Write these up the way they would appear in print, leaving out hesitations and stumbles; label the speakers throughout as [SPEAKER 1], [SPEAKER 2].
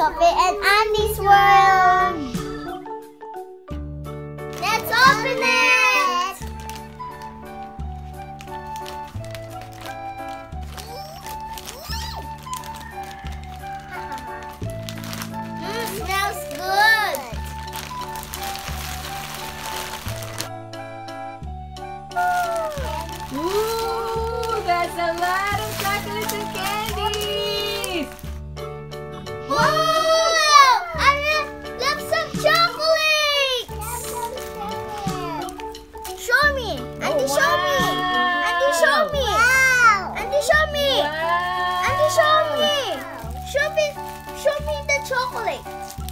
[SPEAKER 1] Sophie and Andi's world. Let's open it. Smells good.
[SPEAKER 2] Ooh, that's a lot of chocolates and candies.
[SPEAKER 1] Wow! I love some chocolates. Show me. Auntie, show me. Auntie, show me. Auntie, show me. Auntie, show me. Show me the chocolate.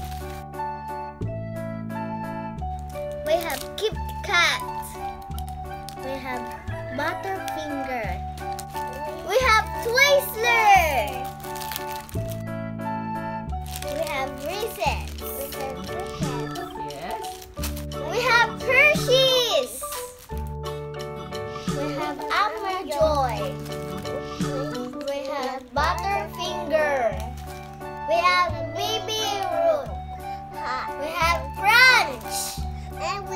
[SPEAKER 1] We have Kit Kat. We have Butterfinger. We have Twizzler. We have Reese's.
[SPEAKER 2] Yes.
[SPEAKER 1] We have Hershey's. We have Joy. We have Butterfinger. We have Baby Ruth. We have Crunch. And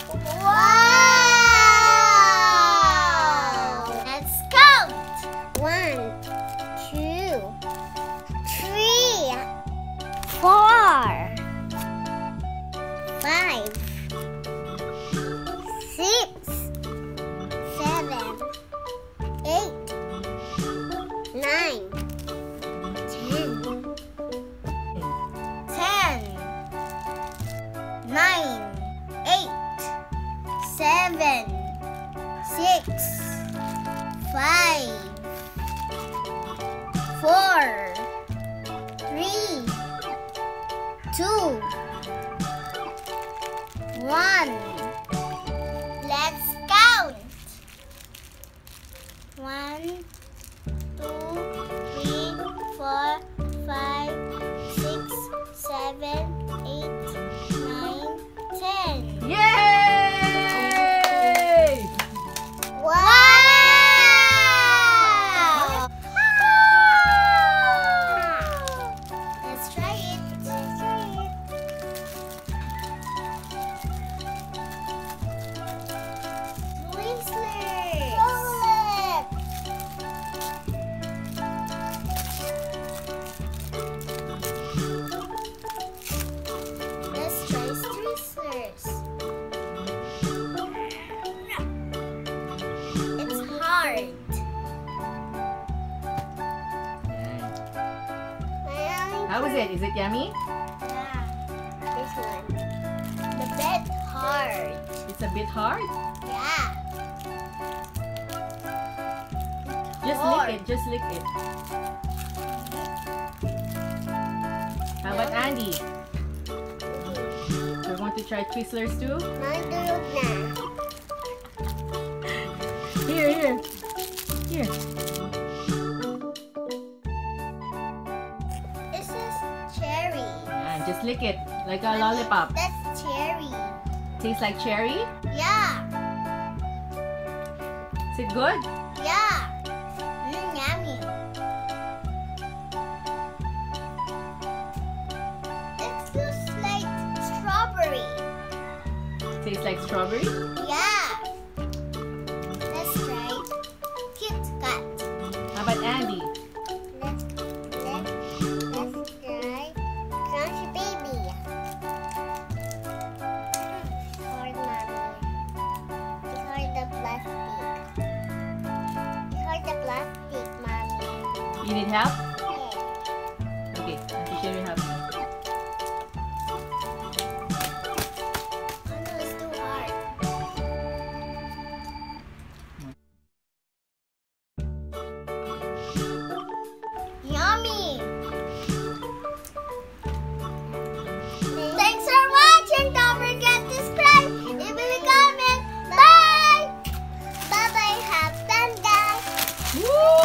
[SPEAKER 1] wow! Let's count. 1, 2, 3, 4, 5, 6, 7, 8, 9, 10, 9, 8, 7, 6, 5, 4, 3, 2, 1. Let's count. 1, 2, 3, 4, 5, 6, 7, 8, 9, 10.
[SPEAKER 2] Yay!
[SPEAKER 1] Wow! Let's try it. Twizzlers. Let's try Twizzlers. It's hard.
[SPEAKER 2] How is it? Is it yummy?
[SPEAKER 1] Yeah, this one. The bit hard.
[SPEAKER 2] It's a bit hard.
[SPEAKER 1] Yeah.
[SPEAKER 2] Just lick it. Just lick it. How about Andi? You want to try Twizzlers too?
[SPEAKER 1] Nandulog na.
[SPEAKER 2] Here.
[SPEAKER 1] This is cherry.
[SPEAKER 2] Just lick it like a lollipop.
[SPEAKER 1] That's cherry.
[SPEAKER 2] Tastes like cherry?
[SPEAKER 1] Yeah.
[SPEAKER 2] Is it good?
[SPEAKER 1] Yeah. Yummy. It feels like strawberry.
[SPEAKER 2] Tastes like strawberry?
[SPEAKER 1] Yeah. Let's try Kit Kat.
[SPEAKER 2] How about Andi?
[SPEAKER 1] Let's try Crunchy Baby. Hard, mommy. It's hard the plastic. It's hard the plastic, mommy.
[SPEAKER 2] You need help?
[SPEAKER 1] Yeah.
[SPEAKER 2] Okay, Auntie Sherry will help you.
[SPEAKER 1] Oh no, it's too hard. Yummy! Thanks for watching. Don't forget to subscribe. Leave a comment. Bye! Bye-bye. Have fun, guys.
[SPEAKER 2] Woo!